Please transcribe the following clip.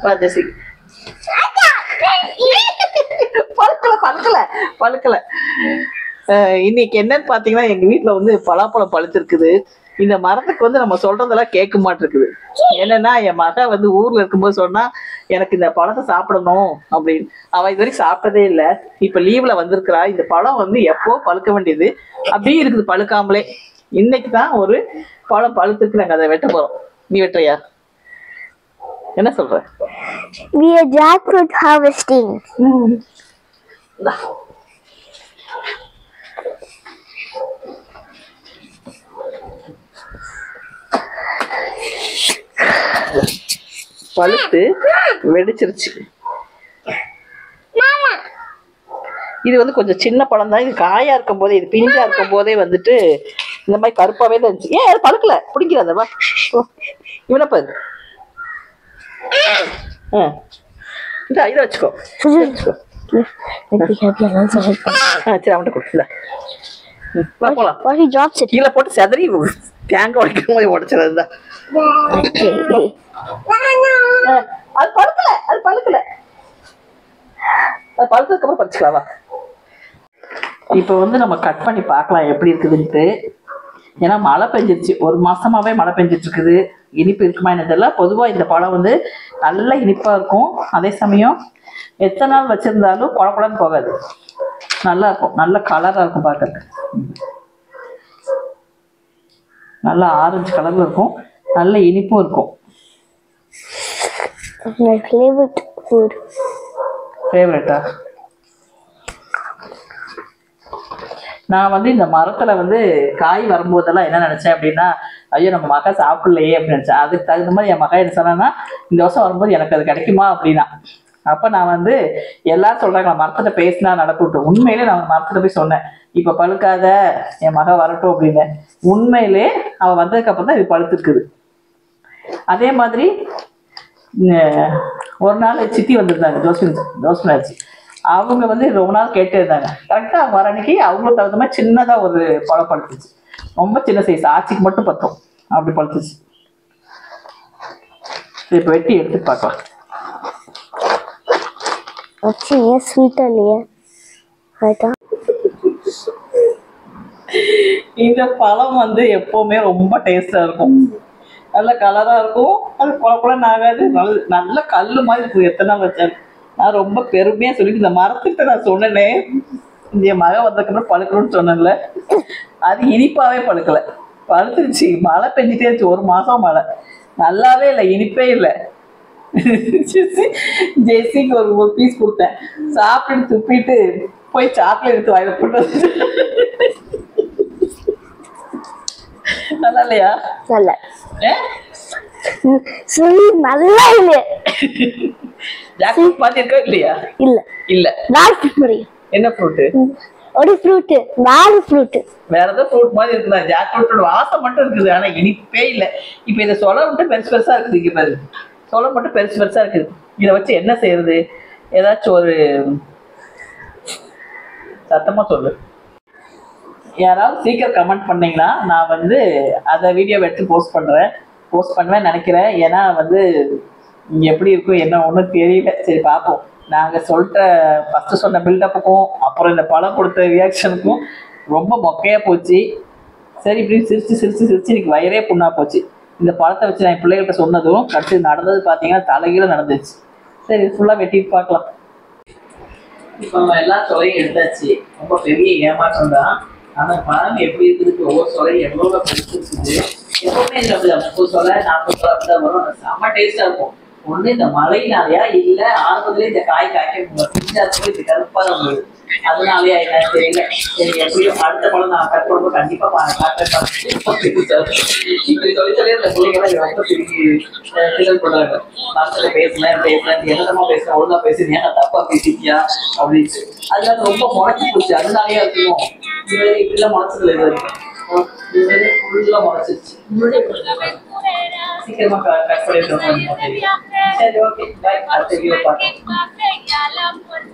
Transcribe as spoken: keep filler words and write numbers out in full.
வா ஜெசி. பழுக்கல பழுக்கல பழுக்கல. இன்னைக்கு என்னன்னு பாத்தீங்கன்னா எங்க வீட்டுல வந்து பலாப்பழம் பழுத்திருக்குது. இந்த மரத்துக்கு வந்து நம்ம சொல்றதெல்லாம் கேட்க மாட்டிருக்குது. என்னன்னா என் மக வந்து ஊர்ல இருக்கும்போது சொன்னா எனக்கு இந்த பழத்தை சாப்பிடணும் அப்படின்னு. அவ இது வரைக்கும் சாப்பிட்டதே இல்லை. இப்ப லீவ்ல வந்திருக்கிறா. இந்த பழம் வந்து எப்போ பழுக்க வேண்டியது அப்படியே இருக்குது பழுக்காமலே. இன்னைக்கு தான் ஒரு பழம் பழுத்திருக்கு. நாங்க அதை வெட்ட போறோம். நீ வெட்டுறியா? என்ன சொல்ற? We are jackfruit harvesting. பழுத்து வெடிச்சிருச்சு. இது வந்து கொஞ்சம் சின்ன பழம் தான். இது காயா இருக்கும் போதே, இது பிஞ்சா இருக்கும் போதே வந்துட்டு இந்த மாதிரி கருப்பாவே தான் இருந்துச்சு. ஏன் அது பழுக்கல? பிடிக்கிறதவா இவனை பாரு. இந்த இதை வச்சுக்கோ. சரி அவன்கிட்ட கொடுத்துல போலாம். கீழே போட்டு செதறி தேங்காய் உடைக்கும் போது உடைச்சிருந்தா. அது பழுக்கல அது பழுக்கல அது பழுத்ததுக்கு அப்புறம் பறிச்சுக்கலாவா? இப்ப வந்து நம்ம கட் பண்ணி பார்க்கலாம் எப்படி இருக்குதுன்ட்டு. ஏன்னா மழை பெஞ்சிருச்சு, ஒரு மாசமாவே மழை பெஞ்சிட்டு இருக்குது. இனிப்பு இருக்குமா என்ன தெரியல. பொதுவா இந்த பழம் வந்து நல்ல இனிப்பா இருக்கும். அதே சமயம் எத்தனை நாள் வச்சிருந்தாலும் குழ குழன்னு போகாது. நல்லா இருக்கும், நல்ல கலரா இருக்கும் பார்க்கறதுக்கு. நல்லா ஆரஞ்சு கலர்ல இருக்கும், நல்ல இனிப்பும் இருக்கும். My favorite food. ஃபேவரட்டா? நான் வந்து இந்த மரத்துல வந்து காய் வரும்போதெல்லாம் என்ன நினைச்சேன் அப்படின்னா, ஐயோ நம்ம மகா சாப்பிடலையே அப்படின்னு நினைச்சேன். அதுக்கு தகுந்த மாதிரி என் மகா என்ன சொன்னா, இந்த வருஷம் வரும்போது எனக்கு அது கிடைக்குமா அப்படின்னா. அப்ப நான் வந்து எல்லாரும் சொல்றாங்க மரத்துல பேசினா நடக்கட்டும். உண்மையிலே நான் மரத்துல போய் சொன்னேன், இப்ப பழுக்காத என் மகா வரட்டும் அப்படின்னு. உண்மையிலே அவ வந்ததுக்கு அப்புறம் தான் இது பழுத்துருக்குது. அதே மாதிரி ஒரு நாள் சித்தி வந்திருந்தாங்க, ஜோஸ்மின் ஜோஸ்மினாச்சு. அவங்க வந்து ரொம்ப நாள் கேட்டே இருந்தாங்க. கரெக்டாக அவங்க வர அன்னைக்கு அவங்களுக்கு தகுந்த மாதிரி சின்னதாக ஒரு பழம் பழுத்துச்சு. ரொம்ப சின்ன சைஸ், ஆச்சிக்கு மட்டும் பத்தோம் அப்படி பழுத்துச்சு. இப்போ வெட்டி எடுத்து பார்க்கலாம். ஸ்வீட்டா இல்லையா? இந்த பழம் வந்து எப்பவுமே ரொம்ப டேஸ்டா இருக்கும். நல்ல கலரா இருக்கும். அது குழ குழன்னு ஆகாது. நல்ல நல்ல கல்லு மாதிரி இருக்கும் எத்தனை நாள் வச்சாலும். நான் ரொம்ப பெருமையா சொல்லிட்டு இந்த மரத்துக்கிட்ட நான் சொன்னேனே, இந்த மழை வந்ததுக்கப்புறம் பழுக்கணும்னு சொன்னேன்ல, அது இனிப்பாவே பழுக்கல, பழுத்துருச்சு. மழை பெஞ்சிட்டே இருந்துச்சு, ஒரு மாசம் மழை. நல்லாவே இல்லை, இனிப்பே இல்லை. ஜெய்சிக்கு ஒரு ஒரு பீஸ் கொடுத்தேன், சாப்பிட்டு துப்பிட்டு போய் சாக்லேட் எடுத்து வாயில போட்டு. நல்லா இல்லையா? நல்லா நல்லா இல்லையா? ஜாக்ஃப்ரூட் பாத்திருக்கா இல்லையா? இல்ல இல்ல. நாலு ஃப்ரூட். என்ன ஃப்ரூட்? ஒரு ஃப்ரூட், நாலு ஃப்ரூட். வேற ஏதோ ஃப்ரூட் மாதிரி இருக்குதா? ஜாக்ஃப்ரூட்டோட வாசம் மட்டும் இருக்குது, ஆனா இனிப்பே இல்லை. இப்ப இதை சொல மட்டும் பெருசு பெருசா இருக்குது. இங்க பாரு, சொல மட்டும் பெருசு பெருசா இருக்குது. இதை வச்சு என்ன செய்யறது? ஏதாச்சும் ஒரு சத்தமா சொல்லு. யாராவது சீக்கிரம் கமெண்ட் பண்ணீங்கன்னா நான் வந்து அதை வீடியோ எடுத்து போஸ்ட் பண்றேன். போஸ்ட் பண்ணுவேன்னு நினைக்கிறேன். ஏன்னா வந்து எப்படி இருக்கும் என்ன ஒன்றும் தெரியல. சரி பார்ப்போம். நாங்கள் சொல்லிட்ட ஃபஸ்ட்டு சொன்ன பில்டப்புக்கும் அப்புறம் இந்த பழம் கொடுத்த ரியாக்ஷனுக்கும் ரொம்ப மொக்கையாக போச்சு. சரி இப்படி சிரிச்சு சிரிச்சு சிரிச்சு இன்னைக்கு வயிறே புண்ணா போச்சு. இந்த பழத்தை வச்சு நான் என் பிள்ளைகிட்ட சொன்னதும் கடைசி நடந்தது பார்த்தீங்கன்னா தலைகீழ நடந்துச்சு. சரி ஃபுல்லாக வெட்டிட்டு பார்க்கலாம். இப்போ நம்ம எல்லா சொலையும் எடுத்தாச்சு. ரொம்ப பெரிய ஏமாற்றம் தான். ஆனால் பழம் எப்படி இருக்குதுக்கு ஒவ்வொரு சொலையும் எவ்வளோ பிடிச்சிருக்குது. எப்பவுமே இந்த முப்பது சொலை நாற்பது சொலை அப்படிதான் வரும். செம்ம டேஸ்டா இருக்கும். ஒண்ணு இந்த மழையினாலயா இல்ல ஆரம்பத்துல இந்த காய் காய்க்க பிஞ்சா இருக்கும், இது கருப்பா தான் வருது, அதனாலயா என்ன தெரியல. சரி எப்படியும் அடுத்த பழம் நான் கட் பண்ணும்போது கண்டிப்பா காட்டுறேன். இப்படி சொல்லி சொல்லி அந்த பிள்ளைங்கெல்லாம் ரொம்ப திரும்பி கிண்டல் பண்றாங்க. மரத்துல பேசுனேன் பேசுனேன் என்னமா பேசுனேன், ஒழுங்கா பேசுனியா, தப்பா பேசிட்டியா அப்படின்ட்டு. அதனால ரொம்ப முளைச்சி போச்சு. அதனாலயா இருக்கும் இது மாதிரி இப்படிலாம் முளைச்சதுல இது வரைக்கும் இது மாதிரி ஃபுல்லா முளைச்சிருச்சு. சீக்கிரமா கட் பண்ணிட்டு. சரி ஓகே பாய். அடுத்த வீடியோ பார்க்கலாம்.